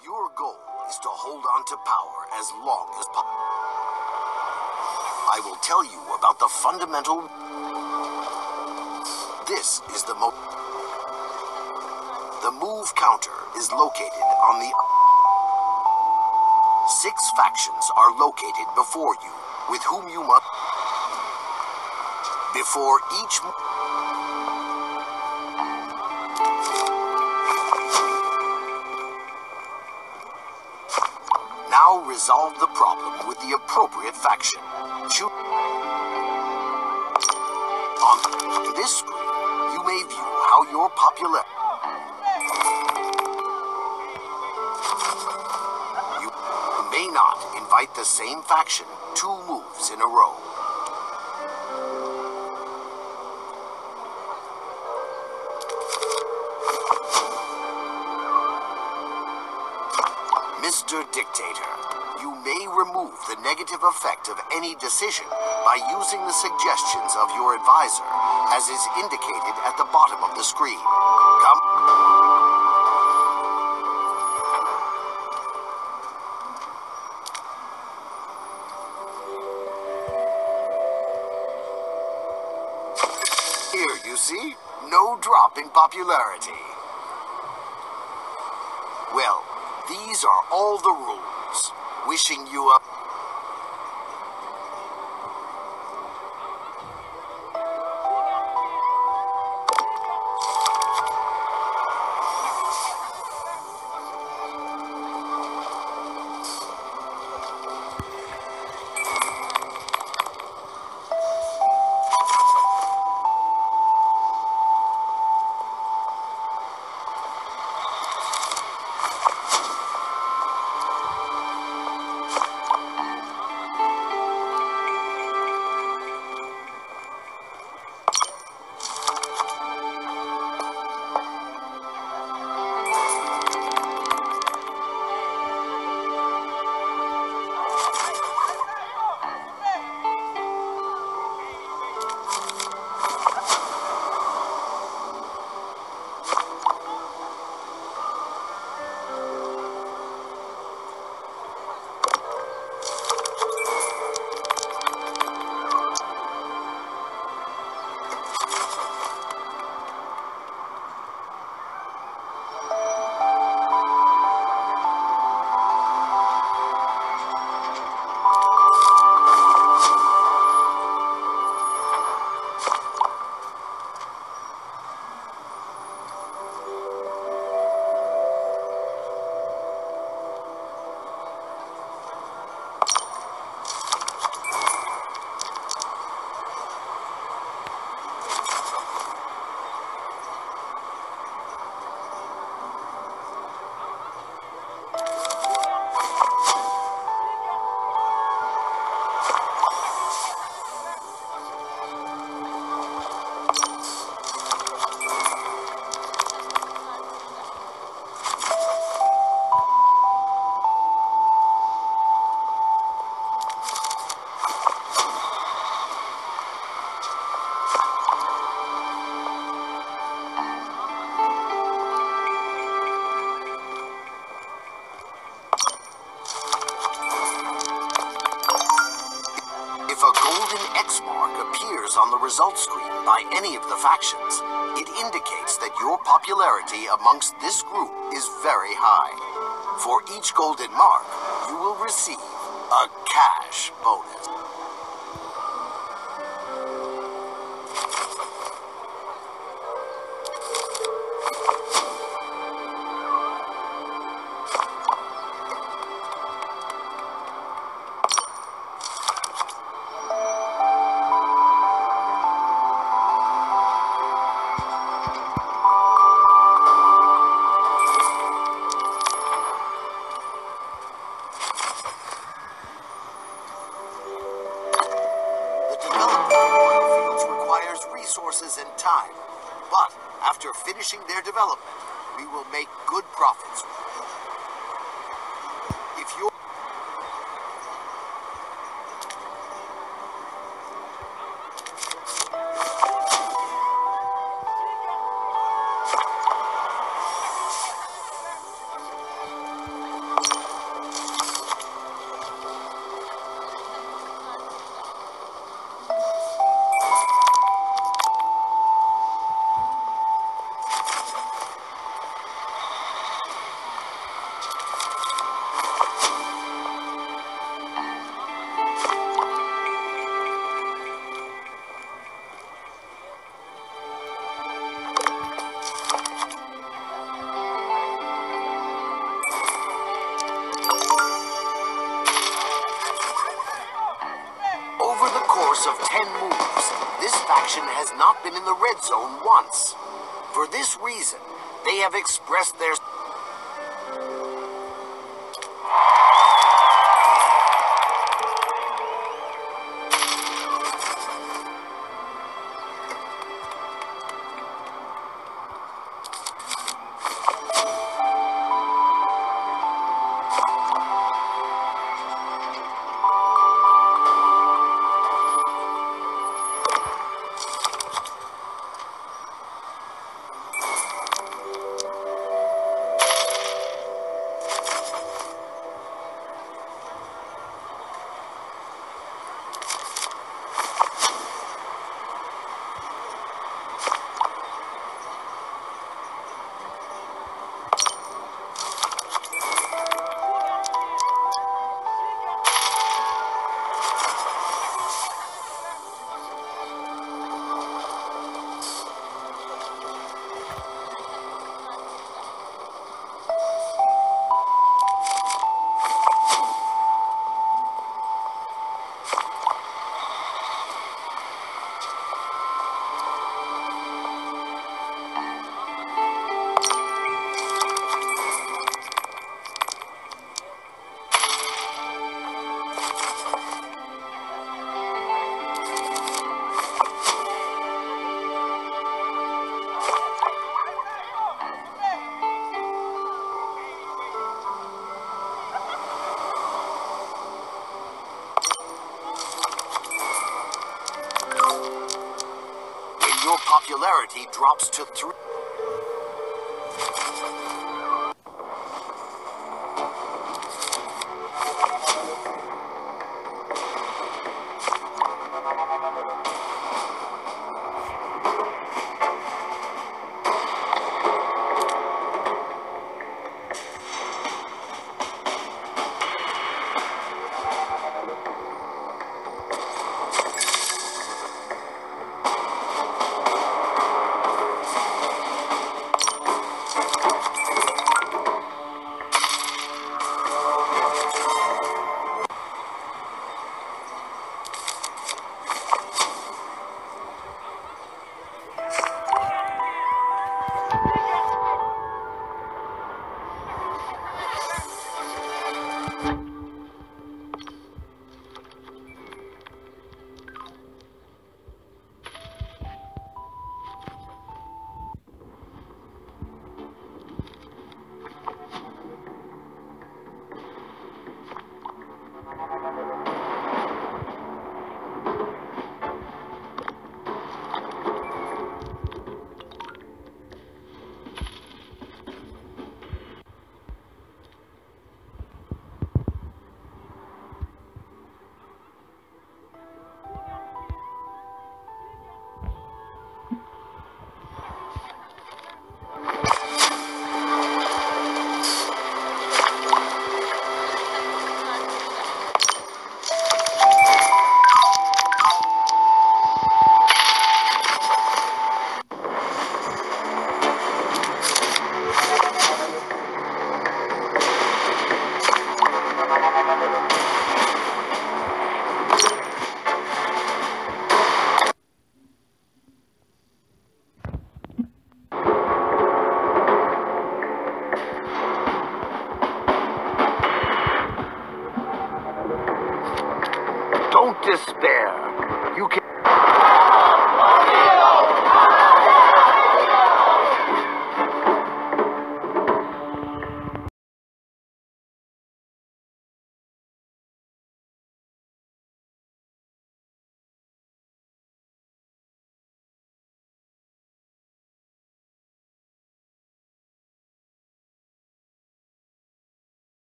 Your goal is to hold on to power as long as possible. I will tell you about the fundamental... This is the move counter is located on the... 6 factions are located before you, with whom you must... Before each... Now resolve the problem with the appropriate faction. Choose... On this screen, you may view how your popular... You may not invite the same faction 2 moves in a row. Mr. Dictator, you may remove the negative effect of any decision by using the suggestions of your advisor, as is indicated at the bottom of the screen. Here, you see, no drop in popularity. Well, these are all the rules. Wishing you a... On the results screen by any of the factions, it indicates that your popularity amongst this group is very high. For each golden mark, you will receive a cash bonus. Resources and time, but after finishing their development, we will make good profits. If you're... of 10 moves, this faction has not been in the red zone once. For this reason, they have expressed their... Popularity drops to 3.